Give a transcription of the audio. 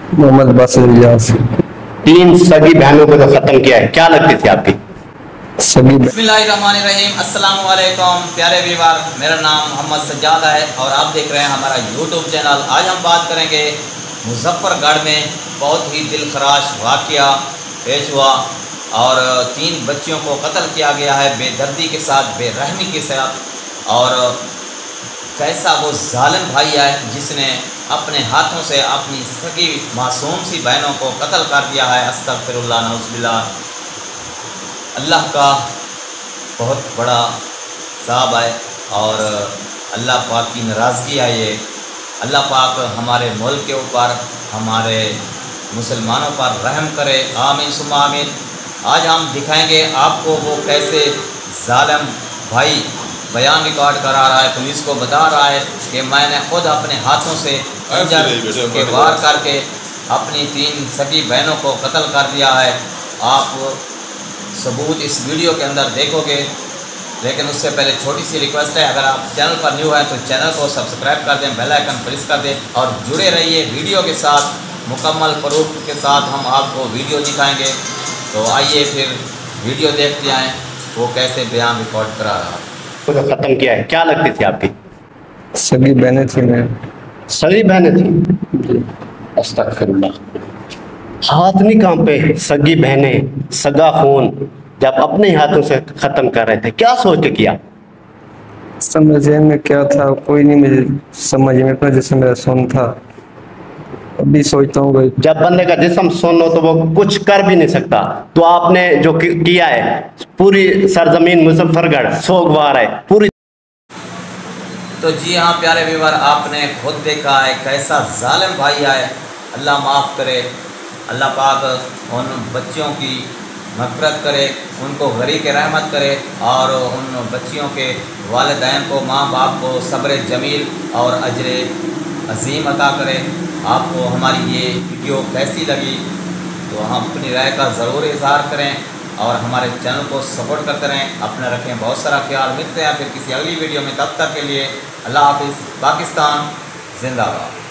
मोहम्मद बासिर इलियास। तीन सगी बहनों को जो खत्म किया है, क्या लगती थी आपकी? सगी बिस्मिल्लाहिर्रहमानिर्रहीम, अस्सलाम वालेकुम प्यारे व्यूअर, मेरा नाम मोहम्मद सज्जाद है और आप देख रहे हैं हमारा यूट्यूब चैनल। आज हम बात करेंगे मुजफ्फरगढ़ में बहुत ही दिलखराश वाक़या पेश हुआ और तीन बच्चियों को कत्ल किया गया है बेदर्दी के साथ, बेरहमी के साथ। और कैसा वो जालिम भाई है जिसने अपने हाथों से अपनी सगी मासूम सी बहनों को कत्ल कर दिया है। अस्तगफिरुल्लाह नऊज़ुबिल्लाह। अल्लाह का बहुत बड़ा साहब है और अल्लाह पाक की नाराज़गी है ये। अल्लाह पाक हमारे मुल्क के ऊपर, हमारे मुसलमानों पर रहम करे, आमीन सुम्मा आमीन। आज हम दिखाएंगे आपको वो कैसे जालिम भाई बयान रिकॉर्ड करा रहा है, पुलिस को बता रहा है कि मैंने खुद अपने हाथों से खंजर के वार करके अपनी तीन सगी बहनों को कत्ल कर दिया है। आप सबूत इस वीडियो के अंदर देखोगे, लेकिन उससे पहले छोटी सी रिक्वेस्ट है, अगर आप चैनल पर न्यू हैं तो चैनल को सब्सक्राइब कर दें, बेल आइकन प्रेस कर दें और जुड़े रहिए वीडियो के साथ। मुकम्मल प्रूफ के साथ हम आपको वीडियो दिखाएंगे। तो आइए फिर वीडियो देखते आएँ वो कैसे बयान रिकॉर्ड करा रहा है। को जो खत्म किया है, क्या लगती थी आपकी? सगी बहनें थी। मैं सगी बहनें थी। अस्तगफिरुल्लाह। हाथ नहीं कांपे? सगी बहनें, सगा खून जब अपने हाथों से खत्म कर रहे थे, क्या सोच के किया? समझ में क्या था, कोई नहीं मुझे समझ में अपना, जैसे मेरा सोन था। अभी सोचता हूँ भाई, जब बंदे का जिस्म सुन्न हो तो वो कुछ कर भी नहीं सकता। तो आपने जो किया है, पूरी सरजमीन मुजफ्फरगढ़ सोगवार है पूरी। तो जी हाँ प्यारे व्यूअर, आपने खुद देखा है कैसा जालिम भाई है। अल्लाह माफ़ करे, अल्लाह पाक उन बच्चियों की मग़फ़िरत करे, उनको गरीक़ रहमत करे और उन बच्चियों के वालिदैन को, माँ बाप को सब्र जमील और अजर अज़ीम अता करे। आपको हमारी ये वीडियो कैसी लगी तो हम अपनी राय का ज़रूर इज़हार करें और हमारे चैनल को सपोर्ट करते रहें। अपने रखें बहुत सारा ख्याल। मिलते हैं फिर किसी अगली वीडियो में, तब तक के लिए अल्लाह हाफ़िज़। पाकिस्तान जिंदाबाद।